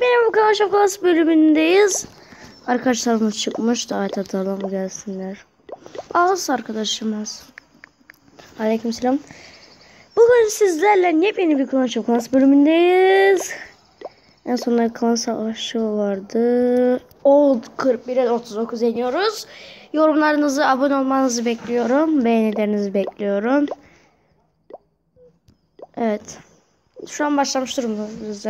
Merhaba Clash of Clans bölümündeyiz. Arkadaşlarımız çıkmış. Davet atalım gelsinler. Az arkadaşımız. Aleykümselam. Bugün sizlerle yepyeni bir Clash of Clans bölümündeyiz. En sonunda klan savaşı vardı. O 41'e 39 iniyoruz. Yorumlarınızı, abone olmanızı bekliyorum. Beğenilerinizi bekliyorum. Evet. Şu an başlamış durumdayız.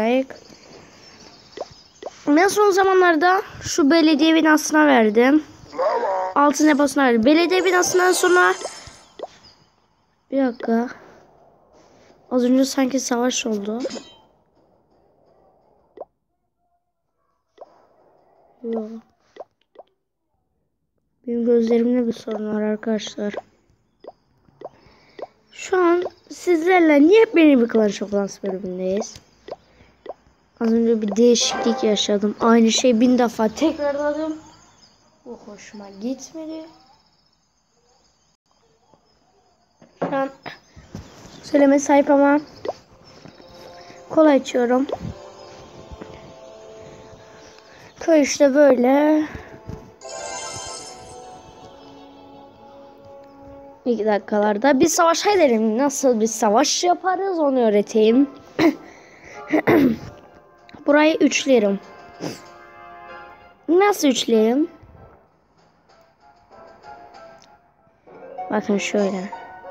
Ben son zamanlarda şu belediye binasına verdim. Altın deposuna verdim. Belediye binasından sonra bir dakika. Az önce sanki savaş oldu. Yok. Benim gözlerimde bir sorun var arkadaşlar. Şu an sizlerle niye benim bir Clash of Clans bölümündeyiz? Az önce bir değişiklik yaşadım. Aynı şey 1000 defa tekrarladım. Bu hoşuma gitmedi. Şu an söyleme sahip ama kolay açıyorum. Köy işte böyle. 2 dakikalarda bir savaş edelim. Nasıl bir savaş yaparız onu öğreteyim. Burayı üçlerim. Nasıl üçlerim? Bakın şöyle.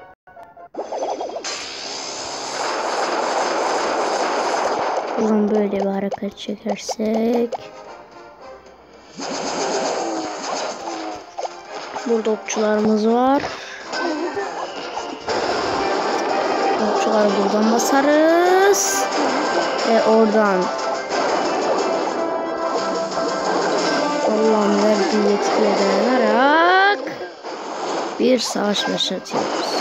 Buradan böyle bir hareket çekersek. Burada okçularımız var. Okçuları buradan basarız. Ve oradan Allah'ın verdiği yetkiye dayanarak bir savaş başlatıyoruz.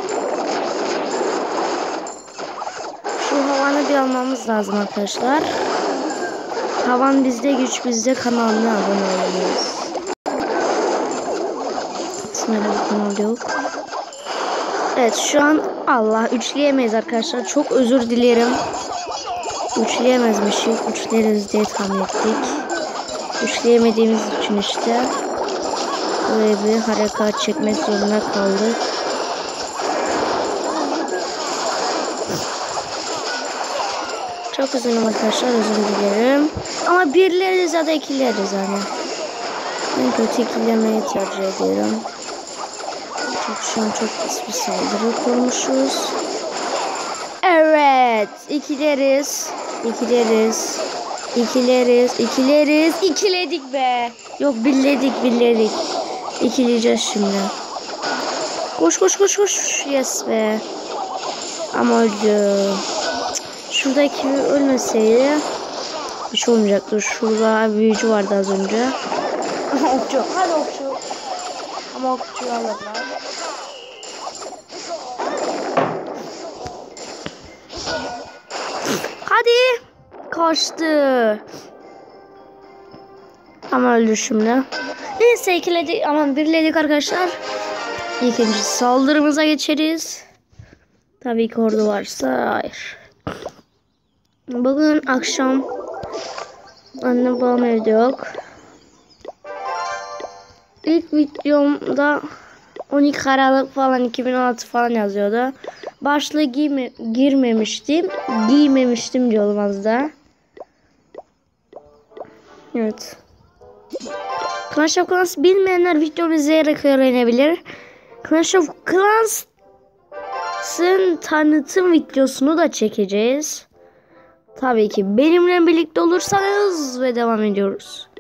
Şu havanı bir almamız lazım arkadaşlar. Havan bizde, güç bizde. Kanalına abone olmalıyız. Aslında bir kanal yok. Evet şu an Allah üçleyemeyiz arkadaşlar. Çok özür dilerim. Üçleyemezmişim. Üçleriz diye tahmin ettik. Üçleyemediğimiz için işte böyle bir harekat çekmek zorunda kaldık. Çok üzgünüm arkadaşlar, özür dilerim. Ama birleriz ya da ikileriz yani. En kötü ikilemeyi tercih ediyorum. Çünkü şu an çok pis bir saldırı kurmuşuz. Evet, ikileriz. İkiledik be. Yok birledik. İkileyeceğiz şimdi. Koş. Yes be. Ama öldü. Şuradaki ölmeseydi bir şey olmayacaktı. Şurada büyücü vardı az önce. Okçu. Hadi okçu. Ama okçuyu alırlar. Hadi. Kaçtı. Ama öldü şimdi. Neyse ikiledik. Aman birledik arkadaşlar. İkinci saldırımıza geçeriz. Tabii ki ordu varsa hayır. Bugün akşam annem babam evde yok. İlk videomda 12 Aralık falan 2016 falan yazıyordu. Başlığı giymemiştim diyorum az da. Evet. Clash of Clans bilmeyenler videomu izleyerek öğrenebilir. Clash of Clans'ın tanıtım videosunu da çekeceğiz. Tabii ki benimle birlikte olursanız ve devam ediyoruz.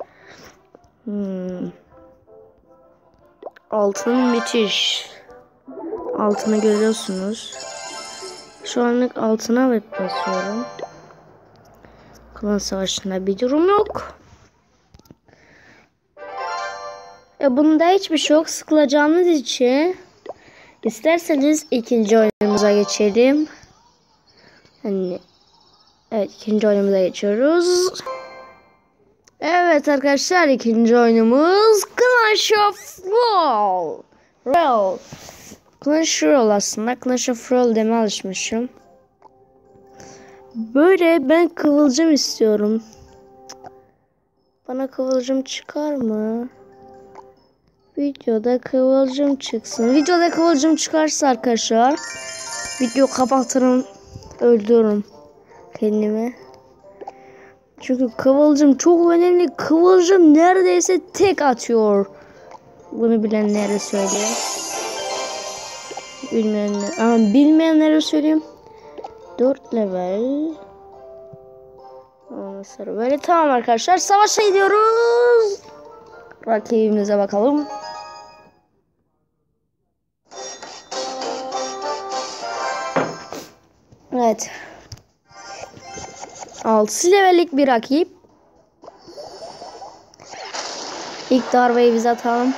Altın müthiş. Altını görüyorsunuz. Şu anlık altına basıyorum. Klan savaşında bir durum yok. Bunda hiçbir şey yok. Sıkılacağınız için isterseniz ikinci oyunumuza geçelim. Evet, ikinci oyunumuza geçiyoruz. Evet arkadaşlar, ikinci oyunumuz Clash of Royale. Clash Royale aslında. Clash of Royale deme alışmışım. Böyle ben kıvılcım istiyorum. Bana kıvılcım çıkar mı? Videoda kıvılcım çıksın. Videoda kıvılcım çıkarsa arkadaşlar video kapatırım, öldürürüm kendimi. Çünkü kıvılcım çok önemli. Kıvılcım neredeyse tek atıyor. Bunu bilenlere söyleyeyim. Bilmeyenlere söyleyeyim. 4 level. Ondan sonra böyle tamam arkadaşlar. Savaşa gidiyoruz. Rakibimize bakalım. Evet. 6 levellik bir rakip. İlk darbeyi biz atalım.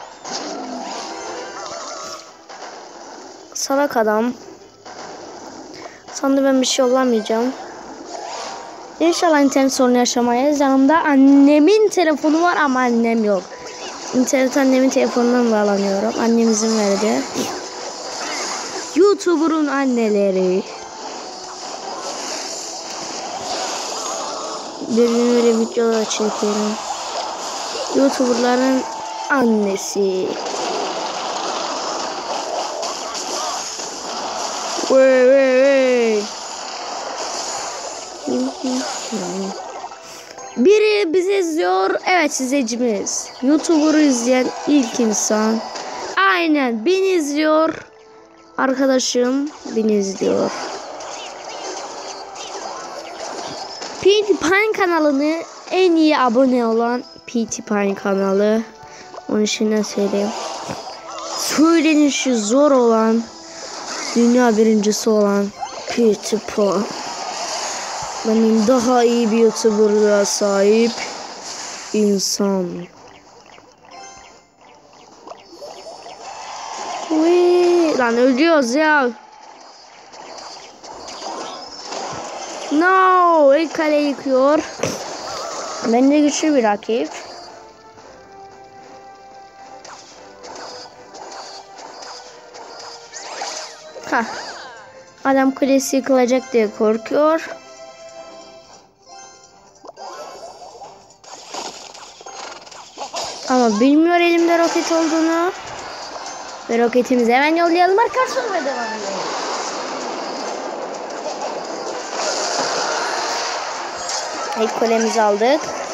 Salak adam. Sandım ben bir şey olamayacağım. İnşallah internet sorunu yaşamayız. Yanımda annemin telefonu var ama annem yok. İnternet annemin telefonundan bağlanıyorum. Annem izin verdi. YouTuber'un anneleri. Birinin öyle videolar çekiyorum. YouTuber'ların annesi. Biri bizi izliyor. Evet, izleyicimiz. YouTuber'ı izleyen ilk insan. Aynen beni izliyor. Arkadaşım beni izliyor. PewDiePie kanalını en iyi abone olan PewDiePie kanalı. Onun için ne söyleyeyim. Söylenişi zor olan, dünya birincisi olan PewDiePie. Benim daha iyi bir YouTuber'lığa sahip insan. Lan ölüyoruz ya. No, ilk kale yıkıyor. Bence güçlü bir rakip. Adam kulesi yıkılacak diye korkuyor. Ama bilmiyor elimde roket olduğunu. Ve roketimizi hemen yollayalım arkadaşlar ve devam edelim. İlk kulemizi aldık.